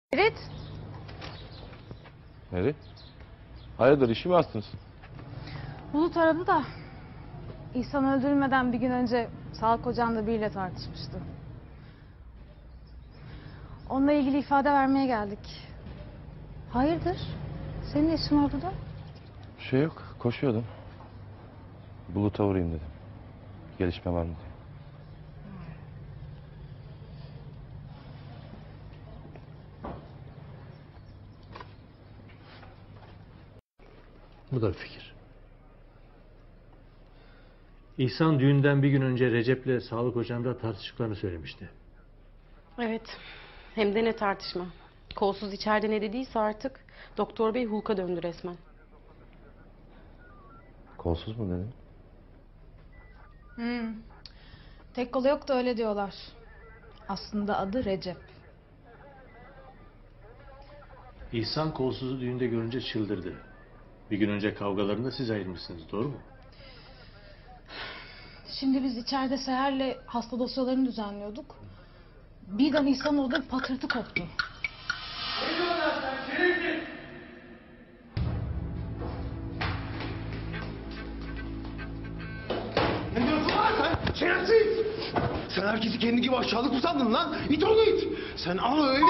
Evet. Nereye? Hayırdır, işi mi astınız? Bulut aradı da İhsan öldürülmeden bir gün önce Sağlık Hocam'la biriyle tartışmıştı. Onunla ilgili ifade vermeye geldik. Hayırdır? Senin ne işin var burada? Bir şey yok, koşuyordum. Bulut'a uğrayayım dedim. Gelişme var mı diye. Bu da bir fikir. İhsan düğünden bir gün önce Recep'le Sağlık Hocam'la tartıştıklarını söylemişti. Evet. Hem de ne tartışma. Kolsuz içeride ne dediyse artık doktor bey Hulk'a döndü resmen. Kolsuz mu dedin? Tek kolu yok da öyle diyorlar. Aslında adı Recep. İhsan kolsuzu düğünde görünce çıldırdı. Bir gün önce kavgalarında siz ayırmışsınız, doğru mu? Şimdi biz içeride Seher'le hasta dosyalarını düzenliyorduk. Birden İhsan orada bir patırtı koptu. Ne diyorsun lan sen? Şerefsiz! Sen herkesi kendi gibi aşağılık mı sandın lan? İt onu it! Sen al öyle...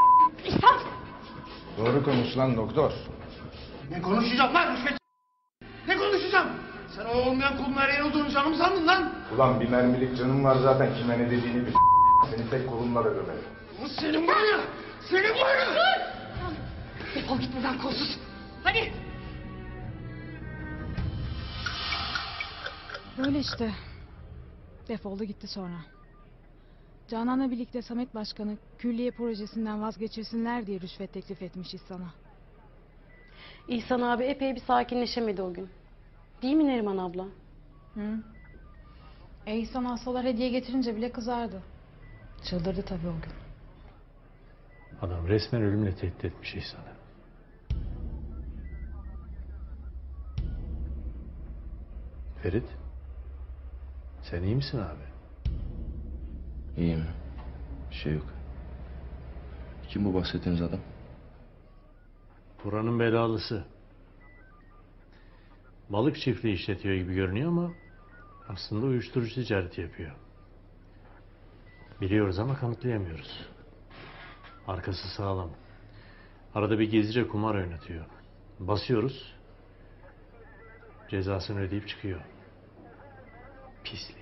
Doğru konuş lan doktor. Ne konuşacağım lan rüşvet? Ne konuşacağım? Sen o olmayan kulun her yer olduğunu canım sandın lan? Ulan bir mermilik canım var zaten, kime ne dediğini bil. Seni tek kolumla da gömerim. Senin var ya! Senin var ya! Defol git buradan kolsuz! Hadi! Böyle işte. Defoldu gitti sonra. Canan'la birlikte Samet Başkanı külliye projesinden vazgeçirsinler diye rüşvet teklif etmiş İhsan'a. İhsan abi epey bir sakinleşemedi o gün. Değil mi Neriman abla? İhsan hastalar hediye getirince bile kızardı. Çıldırdı tabii o gün. Adam resmen ölümle tehdit etmiş İhsan'ı. Ferit, sen iyi misin abi? İyiyim. Bir şey yok. Kim bu bahsettiğiniz adam? Buranın belalısı. Balık çiftliği işletiyor gibi görünüyor ama aslında uyuşturucu ticareti yapıyor. Biliyoruz ama kanıtlayamıyoruz. Arkası sağlam. Arada bir gizlice kumar oynatıyor. Basıyoruz. Cezasını ödeyip çıkıyor. Pislik.